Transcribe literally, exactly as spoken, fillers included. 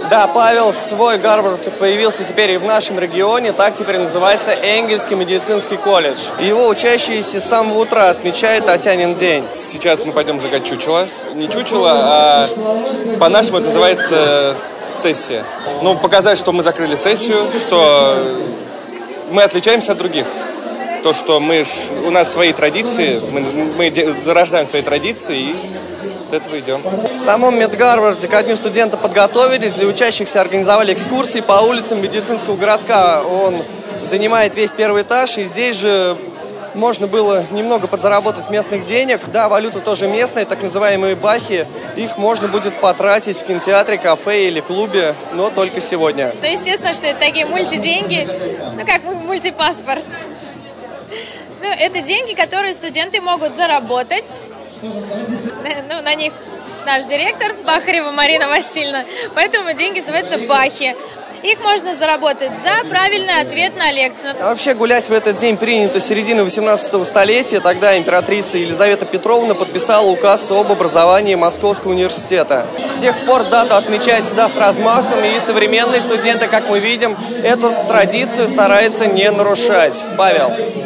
Да, Павел, свой Гарвард появился теперь и в нашем регионе, так теперь называется Энгельский медицинский колледж. Его учащиеся с самого утра отмечают Татьянин день. Сейчас мы пойдем сжигать чучело. Не чучело, а по-нашему это называется сессия. Ну, показать, что мы закрыли сессию, что мы отличаемся от других. То, что мы, у нас свои традиции, мы, мы зарождаем свои традиции и от этого идем. В самом Медгарварде ко дню студента подготовились, для учащихся организовали экскурсии по улицам медицинского городка. Он занимает весь первый этаж, и здесь же можно было немного подзаработать местных денег. Да, валюта тоже местная, так называемые бахи. Их можно будет потратить в кинотеатре, кафе или клубе, но только сегодня. Ну, естественно, что это такие мультиденьги, ну как мультипаспорт. Ну, это деньги, которые студенты могут заработать. Ну, на них наш директор Бахарева Марина Васильевна. Поэтому деньги называются бахи. Их можно заработать за правильный ответ на лекцию. А вообще гулять в этот день принято с середины восемнадцатого столетия. Тогда императрица Елизавета Петровна подписала указ об образовании Московского университета. С тех пор дата отмечается всегда с размахом, и современные студенты, как мы видим, эту традицию стараются не нарушать. Павел.